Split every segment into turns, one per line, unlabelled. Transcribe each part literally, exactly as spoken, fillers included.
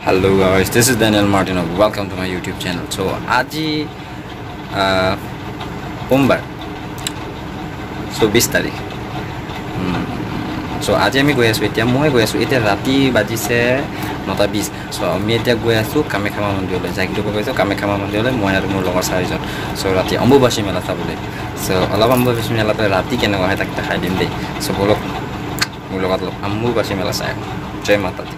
Hello guys, this is Daniel Martinov. Welcome to my YouTube channel. So, aji uh, Bombar. So, twenty tarikh. Hmm. So, aji ami goi asu etia moi goi asu etia rati baji se nine twenty. So, ami etia goi asu Kamekhama mondirole. Jagito goi asu Kamekhama mondirole moi aru mor logor sarijon. So, rati Ambubashi mela sabole. So, alab Ambubashi mela pe rati kene hoy tak dekhai dim dei. So, bolok mor logot lo Ambubashi mela sai. Jai Mata Di.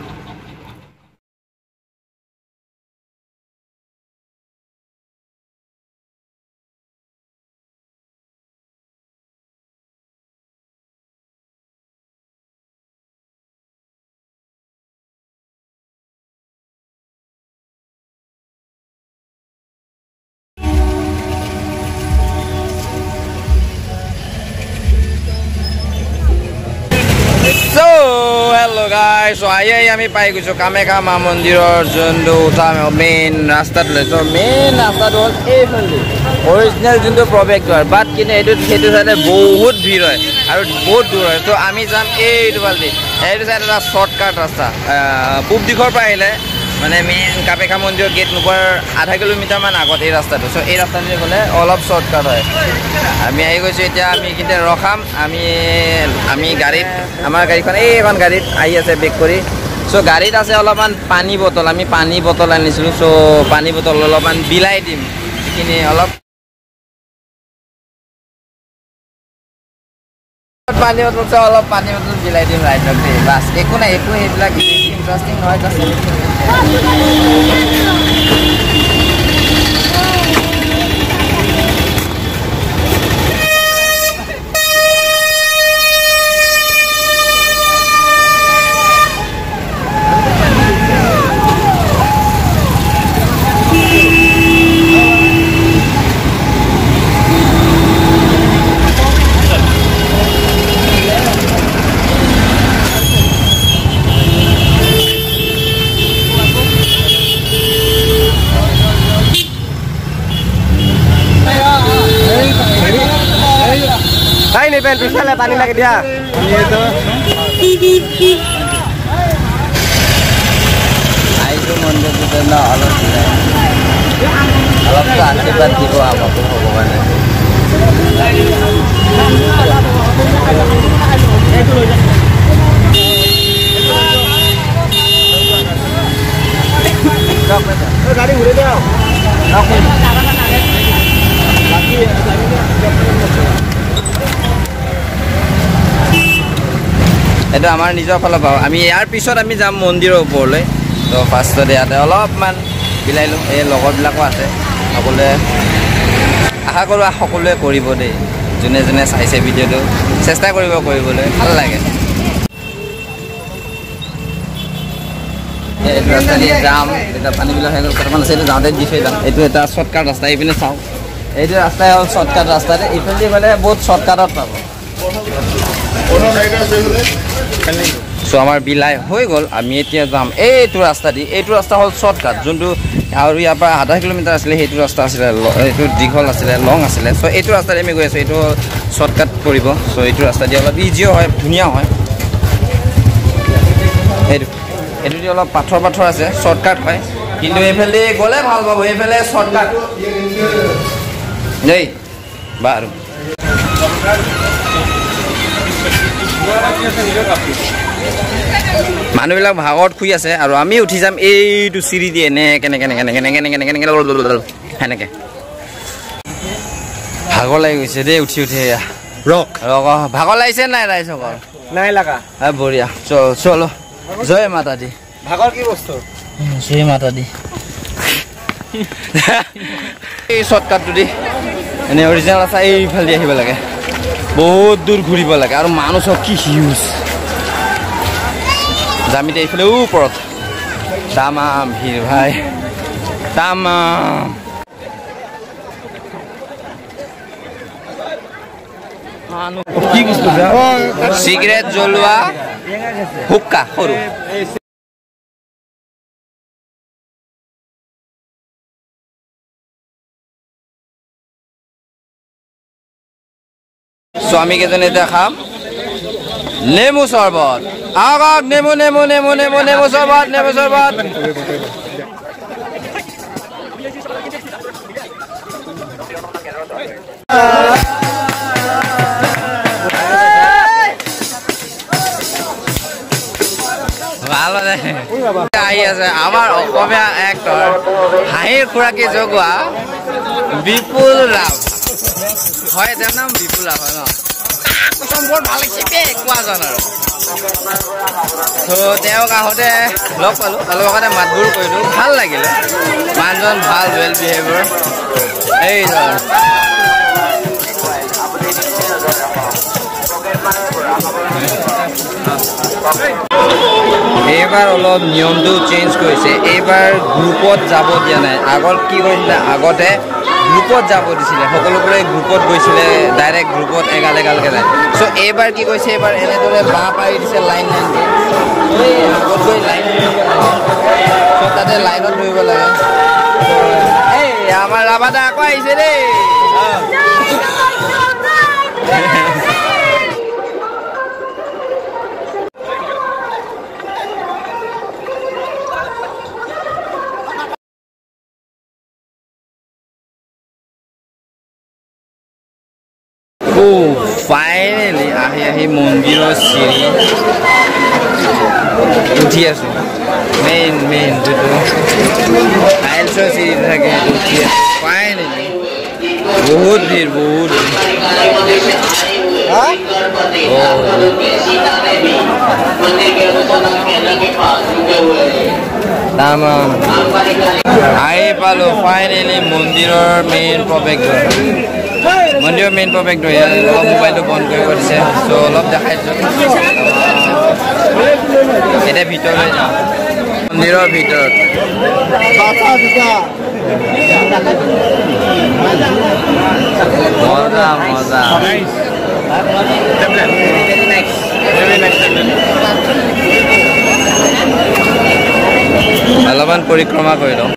So, hello guys. So, ayah ami pai guys. So, Kamekhama mondiror jundu utama main rasta dole. So, main rasta dole A only. Original jundu project dole. But kine edu edu side bahut bhir hoy. Aru bahut dur hoy. So, ami jam A edu baldi. Edu side ra shortcut rasta. Pub dikhor pa aile. মানে main Kamakhya মন্দিৰৰ gate নোপোৱাৰ আধা kilometre মান আগত এই ৰাস্তাটো so এই ৰাস্তাটো গলে অলপ শৰ্টকাট হয় আমি আহি গৈছো এতিয়া আমি কিন্তু ৰখাম আমি আমি গাড়ীত আমাৰ গাড়ীখন এই এখন গাড়ীত আহি আছে বেক কৰি সো গাড়ীত আছে অলপমান পানী বটল আমি পানী বটল আনিছিলো সো পানী বটল অলপমান বিলাই দিম কিনে অলপ পানী বটল অলপ পানী বটল বিলাই দিম ৰাইটক দে বাস একো নাই একো এইবিলাক ইন্টাৰেষ্টিং নহয় just Hai nih pen bisa lihat paling lagi dia. Gitu. Ayo mundur kita nak alat kita. Alat kan kita tiba apa pun hubungan. Gaड़ी उड़े दे आओ. Lagi এটা আমাৰ নিজৰ ফালৰ পৰা আমি ইয়াৰ পিছত আমি যাম মন্দিৰৰ ওপৰলৈ তো ফাৰ্ষ্টতে ইয়াতে অলপমান বিলাইলো এই লগৰবিলাকো আছে সকলোৱে আশা কৰোঁ সকলোৱে কৰিব দেই যোনে যোনে চাইছে ভিডিঅ'টো চেষ্টা কৰিব কৰিবলৈ ভাল লাগে এইটো ৰাস্তা দিয়ে যাম এটা পানীবিলাক হৈ গ'ল কেইটামান আছে এইটো যাওঁতে দি থৈ যাম এইটো এটা শ্বৰ্টকাট ৰাস্তা এইপিনে চাওঁ এইটো ৰাস্তাই হ'ল শ্বৰ্টকাট ৰাস্তাতে এইফালে গ'লে বহুত শ্বৰ্টকাটত পাব সো আমাৰ বিলাই হৈ গ'ল আমি এতিয়া যাম এইটো ৰাস্তা দি এইটো ৰাস্তা হ'ল শ্বৰ্টকাট যোনটো আৰু ইয়াৰ পৰা আধা কিলোমিটাৰ আছিলে সেইটো ৰাস্তা আছিলে এইটো দীঘল আছিলে লং আছিলে সো এইটো ৰাস্তাৰে আমি গৈ আছোঁ এইটো শ্বৰ্টকাট পৰিব সো এইটো ৰাস্তা দি অলপ ইজিও হয় ধুনীয়া হয় এইটো এইটো দি অলপ পাথৰ পাথৰ আছে শ্বৰ্টকাট হয় কিন্তু এইফালে গ'লে ভাল পাব এইফালে শ্বৰ্টকাট দেই বাৰু মানুহবিলাক ভাগত শুই আছে আৰু আমি উঠি যাম এইটো চিৰি দিয়ে নে কেনে কেনে কেনে কেনে কেনে কেনে কেনে সেনেকে ভাগৰ লাগি গৈছে দেই উঠি উঠি ৰক ৰক ভাগৰ লাগিছে নাই ৰাইজসকল নাই লাগা হ্যাঁ বঢ়িয়া চল চলো জয় মাতা দি ভাগৰ কি বস্তু জয় মাতা দি এই শ্বৰ্টকাটটো দি এনে অৰিজিনেল আছে এইফালে আহিব লাগে বহুত দূৰ ঘূৰিব লাগে আৰু মানুহ সব কি হিউজ জামিতে এইফালে ওপৰত তামাম ভিৰ ভাই তামাম কি বস্তু চিগাৰেট জ্বলোৱা হুক্কা সৰু সো আমি কেইজনে এতিয়া খাম নেমু চৰবত আহক নেমু নেমু নেমু নেমু নেমু চৰবত নেমু চৰবত ভালো আহি আছে আমাৰ অসমীয়া এক্টৰ হাঁহিৰ খুৰাকী জগোৱা বিপুল ৰাভা হয় তেওঁৰ নাম বিপুল ৰাভা ন বৰ ভাল লাগিছে দেই কোৱাজন আৰু ত' তেওঁক আহোঁতে লগ পালোঁ অলপ আগতে মাতবোৰ কৰিলোঁ ভাল লাগিলে মানুহজন ভাল ৱেল বিহেভিয়ৰ এই এইবাৰ অলপ নিয়মটো চেঞ্জ কৰিছে এইবাৰ গ্ৰুপত যাব দিয়া নাই আগত কি কৰিছিলে আগতে গ্ৰুপত যাব দিছিলে সকলোবোৰে গ্ৰুপত গৈছিলে ডাইৰেক্ট গ্ৰুপত এগাল এগালকৈ যায় চ' এইবাৰ কি কৈছে এইবাৰ এনেদৰে বাঁহ পাৰি দিছে লাইন লাইনকৈ এই আগত গৈ লাইন চ' তাতে লাইনত ধৰিব লাগে এই আমাৰ ৰাভাদা আকৌ আহিছে দেই Oh, finally, ahi ahi mondiro siri. Uthi asu. Main main dudu. Also siri thake uthi. Finally. Bahut bhir, bahut. Ha? Oh. Tamam. Ahi palo finally mondiror main protector. মন্দিৰৰ মেইন প্ৰৱেশ ধৰি অলপ মোবাইলটো বন্ধ কৰিব দিছে চ' অলপ দেখাইছোঁ এতিয়া ভিতৰলৈ যাওঁ মন্দিৰৰ ভিতৰত মজা মজা অলপমান পৰিক্ৰমা কৰি লওঁ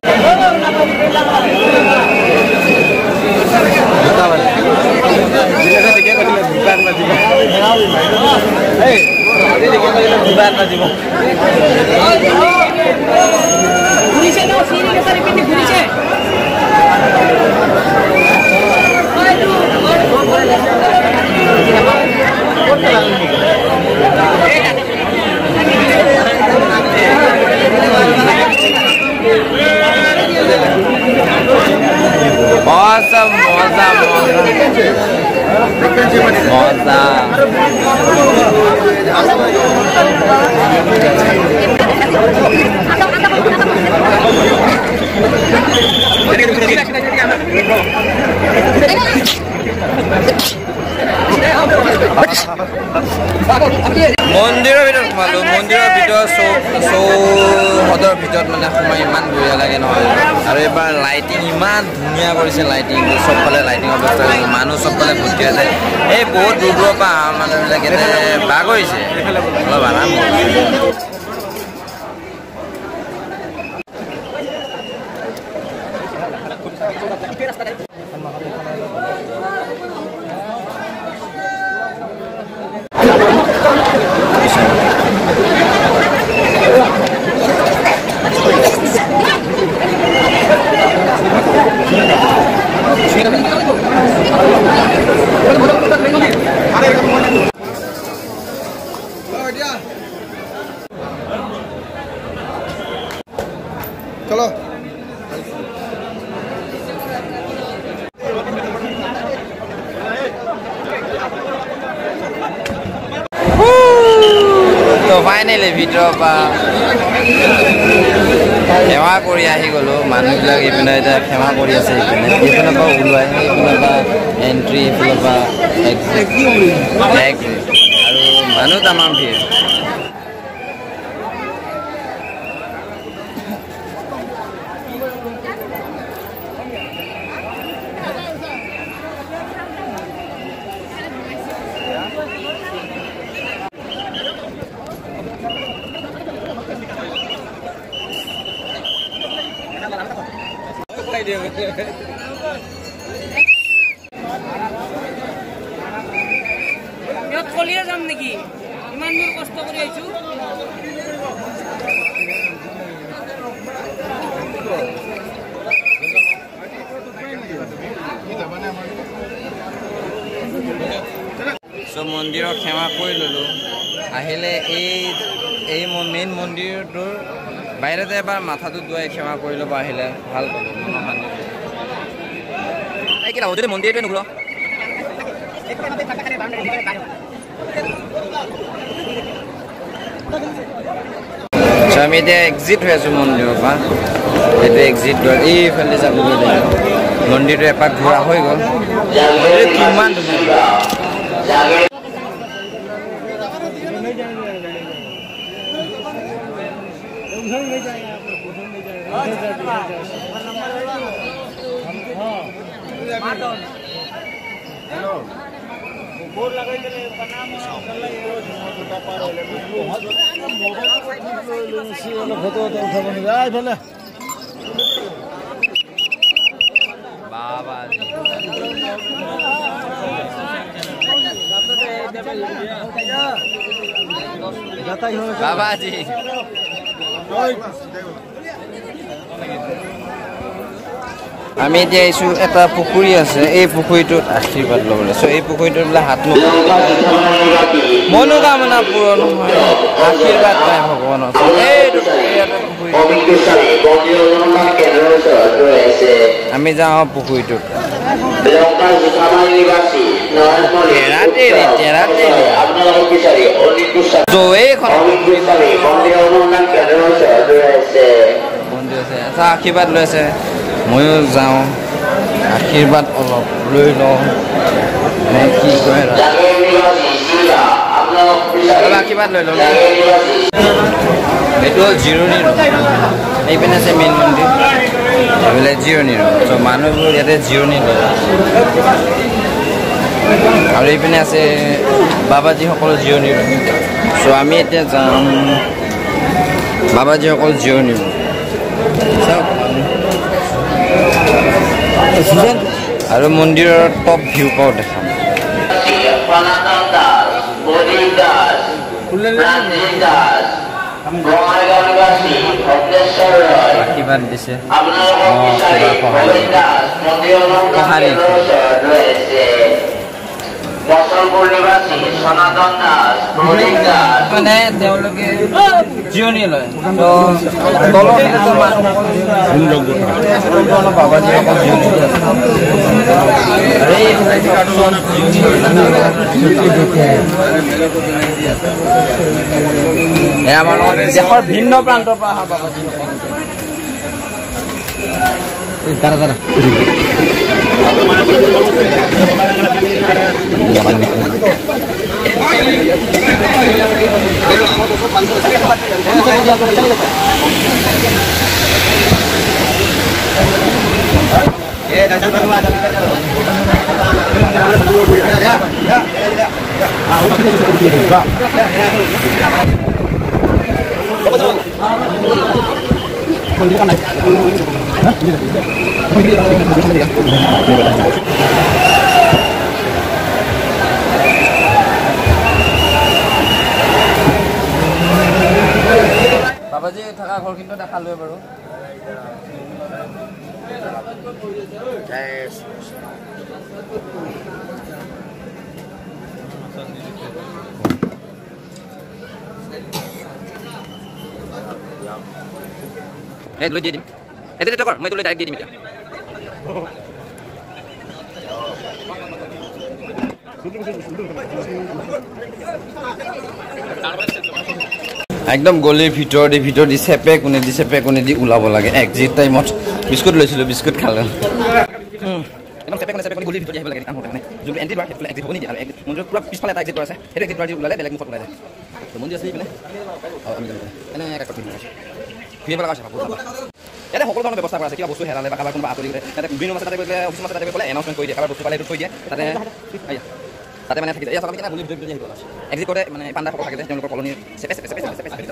Awesome, moza, moza, moza. মন্দিৰৰ ভিতৰত সোমালোঁ মন্দিৰৰ ভিতৰত চৌহদৰ ভিতৰত মানে সোমাই ইমান বঢ়িয়া লাগে নহয় আৰু এইবাৰ লাইটিং ইমান ধুনীয়া কৰিছে লাইটিং চবফালে লাইটিঙৰ ব্যৱস্থা কৰিছে মানুহ চবফালে ভৰ্তি আছে এই বহুত দূৰ দূৰৰ পৰা অহা মানুহবিলাক এনে বাঘ কৰিছে অলপ আৰাম
चलो
তো ফাইনেলি ভিতৰৰ পৰা সেৱা কৰি আহি গ'লোঁ মানুহবিলাক এইপিনে এতিয়া সেৱা কৰি আছে এইপিনে এইপিনৰ পৰা ওলোৱাই এইপিনৰ পৰা এণ্ট্ৰি এইফালৰ পৰা এক্সিট আৰু মানুহ তামাম ভিৰ
Yo, Kolia jam niki. Ima
So মন্দিৰৰ ক্ষমা কৰি ললো আহিলে এই এই মেইন মন্দিৰটোৰ বাহিৰতে এবাৰ মাথাটো দুৱাই ক্ষমা কৰি ল'ব আহিলে ভাল পালো এই কি যদি মন্দিৰটোৱে নুঘূৰ আমি এতিয়া এক্সিট হৈ আছো মন্দিৰৰ পৰা এইটো এক্সিট গ'ল এইফালে যাবলৈ লাগিব মন্দিৰটো এপাক ঘূৰা হৈ গ'ল কিমান ধুনীয়া
बोर्ड लगाई देले प्रणाम करले छोटा पार होले मोबाइल को सी वाला फोटो तो उठा बन जाए भले
बाबा बाबा जी আমি এতিয়া আইছো এটা পুখুৰী আছে এই পুখুৰীটোত আশীৰ্বাদ ল'বলৈ চ' এই পুখুৰীটোত বোলে হাত মুখ মনোকামনা পূৰণ হয় আশীৰ্বাদ পায় ভগৱানৰ এইটো আমি যাওঁ পুখুৰীটোত আচ্ছা আশীৰ্বাদ লৈ আছে ময়ো যাওঁ আশীৰ্বাদ অলপ লৈ লওঁ নে কি কয় আশীৰ্বাদ লৈ লওঁ এইটো হ'ল জিৰণি ৰুম এইপিনে আছে মেইন মন্দিৰ এইফালে জিৰণি ৰুম চ' মানুহবোৰ ইয়াতে জিৰণি লয় আৰু এইপিনে আছে বাবাজীসকলৰ জিৰণি ৰুম চ' আমি এতিয়া যাম বাবাজীসকল জিৰণি ৰুম চাওক আৰু মন্দিৰৰ টপ ভিউ পাও দেখাম আশীৰ্বাদ দিছে মানে তেওঁলোকে জিৰণি লয় বাবাজী অকল জিৰণি আমাৰ দেশৰ ভিন্ন প্ৰান্তৰ পৰা অহা বাবাজী দাদা দাদা বাবাজী থকা ঘৰ কিন্তু দেখালোৱে বাৰু এই লৈ দি দিম এতে কৰ মই তোলৈ ডাইৰেক্ট দি দিম এতিয়া একদম গলিৰ ভিতৰত দি ভিতৰত দি চেপে কোনে দি চেপে কোনে দি ওলাব লাগে এক্সিট টাইমত বিস্কুট লৈছিলোঁ বিস্কুট খালোঁ একদম চেপে কোনে চেপে কোনে গলিৰ ভিতৰত আহিব লাগে কাম কাৰণে যোনটো এণ্ট্ৰি বাৰ সেইফালে এক্সিট হ'ব নিদিয়ে আৰু মন্দিৰৰ পুৰা পিছফালে এটা এক্সিট আছে সেইটো এক্সিট বাৰ ওলালে বেলেগ মুখত ওলাই যায় মন্দিৰ আছে এইপিনে এনে এক কাকত ঘূৰিব লগা আছে ইয়াতে সকলো ধৰণৰ ব্যৱস্থা কৰা আছে কিবা বস্তু হেৰালে বা কাৰোবাৰ কোনোবা আঁতৰি গ'লে তাতে বিভিন্ন মাছে তাতে গ'লে অফিচ মাছে তাতে গ'লে এনাউন্সমেণ্ট কৰি দিয়ে কাৰোবাৰ বস্তু পালে এইটো থৈ দিয়ে তাতে তাতে মানে থাকি যায় চব কেনে গুলি ভিতৰত ভিতৰত আহিব এক্সিট কৰোঁতে মানে পাণ্ডা সকলো থাকে যে তেওঁলোকৰ কলনীৰ চেপে চেপে চেপে চেপে চেপে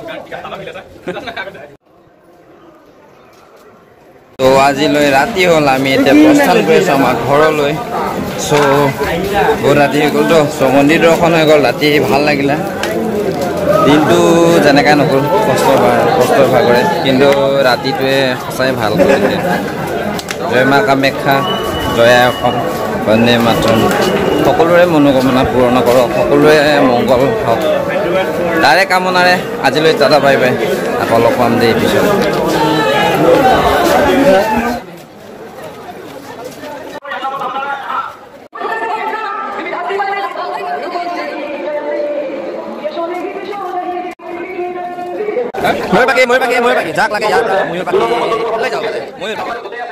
তো আজিলৈ ৰাতি হ'ল আমি এতিয়া প্ৰস্থান কৰি আছোঁ আমাৰ ঘৰলৈ চ' বহুত ৰাতি হৈ গ'লতো চ' মন্দিৰ দৰ্শন হৈ গ'ল ৰাতি ভাল লাগিলে দিনটো যেনেকৈ নকৰোঁ কষ্ট কষ্টৰ ভাগৰে কিন্তু ৰাতিটোৱে সঁচাই ভাল কৰিছে জয় মা কামাখ্যা জয় আই অসম বন্দে মাতৰম সকলোৰে মনোকামনা পূৰণ কৰক সকলোৰে মংগল হওক তাৰে কামনাৰে আজিলৈ টাটা বাই বাই আকৌ লগ পাম দেই পিছত ময়ূৰ পাখি ময়ূৰ পাখি ময়ূৰ পাখি যাক লাগে যাক ময়ূৰ পাখি লৈ যাওক ময়ূৰ